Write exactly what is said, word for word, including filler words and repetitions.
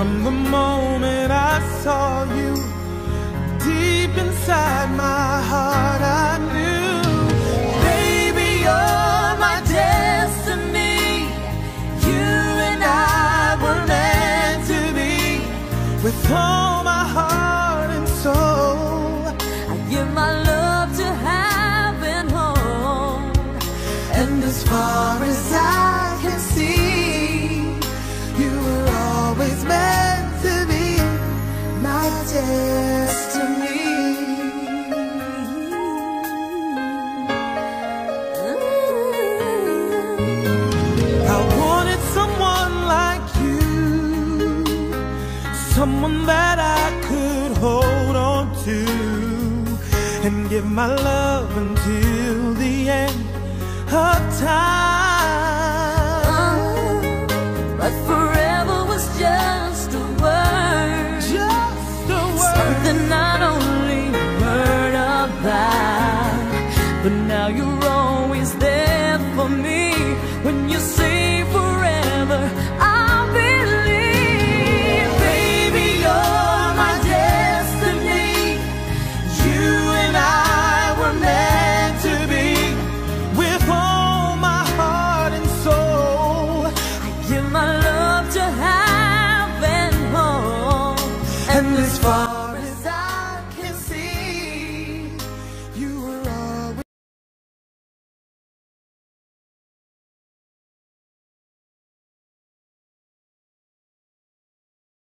From the moment I saw you, deep inside my heart I knew, baby, you're my destiny. You and I were meant to be. With all my heart and soul, I give my love to heaven home. and as far as I can see, you were always meant to be my destiny. I wanted someone like you, someone that I could hold on to and give my love until the end of time. But forever was just a word, Just a word. something not only heard about, but now you're always there for me. When you say forever, I believe, baby, you're my destiny. You and I were meant to be. With all my heart and soul, I give my love to heaven home. and as far